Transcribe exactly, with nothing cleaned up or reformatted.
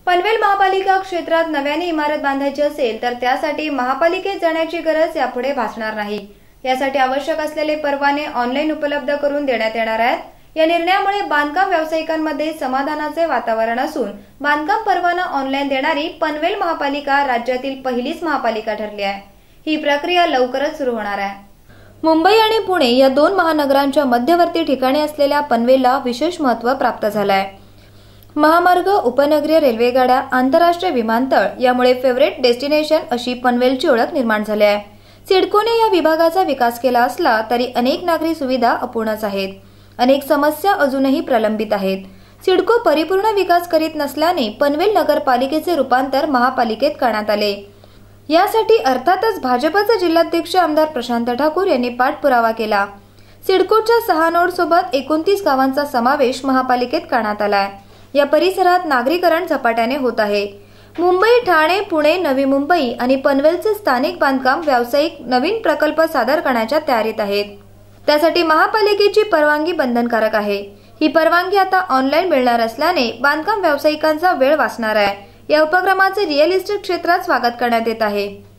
पनवेल महापालिका क्षेत्रात नव्याने इमारत बांधायची असेल तर त्यासाठी महापालिकेत जाण्याची गरज यापुढे भासणार नाही। यासाठी आवश्यक असलेले परवाने ऑनलाईन उपलब्ध करून देण्यात येणार आहेत। या निर्णयामुळे बांधकाम व्यावसायिकांमध्ये समाधानाचे वातावरण असून बांधकाम परवाना ऑनलाईन देणारी पनवेल महापालिका राज्यातील पहिलीच महापालिका ठरली आहे। ही प्रक्रिया लवकरच सुरू होणार आहे। मुंबई आणि पुणे या दोन महानगरांच्या मध्यवर्ती ठिकाणी असलेल्या पनवेलला विशेष महत्त्व प्राप्त झाले आहे। महामार्ग, उपनगरीय रेल्वेगाड्या, आंतरराष्ट्रीय विमानतळ यामुळे फेवरेट डेस्टिनेशन अशी पनवेलची ओळख निर्माण झाली आहे। सिडकोने या विभागाचा विकास केला असला तरी अनेक नागरी सुविधा अपूर्णच आहेत। अनेक समस्या अजूनही प्रलंबित आहेत। सिडको परिपूर्ण विकास करीत नसल्याने पनवेल नगरपालिकेचे रूपांतर महापालिकेत करण्यात आले। यासाठी अर्थातच भाजपचे जिल्हाध्यक्ष आमदार प्रशांत ठाकूर यांनी पाठपुरावा केला। सिडकोच्या सहा नोड सोबत एकोणतीस गावांचा समावेश महापालिकेत करण्यात आला आहे। या परिसरात नागरीकरण झपाट्याने होत आहे। मुंबई, ठाणे, पुणे, नवी मुंबई आणि पनवेलचे स्थानिक बांधकाम व्यावसायिक नवीन प्रकल्प सादर करण्याच्या तयारीत आहेत। त्यासाठी महापालिकेची परवानगी बंधनकारक आहे। ही परवानगी आता ऑनलाईन मिळणार असल्याने बांधकाम व्यावसायिकांचा वेळ वाचणार आहे। या उपक्रमाचे रिअल इस्टेट क्षेत्रात स्वागत करण्यात येत आहे।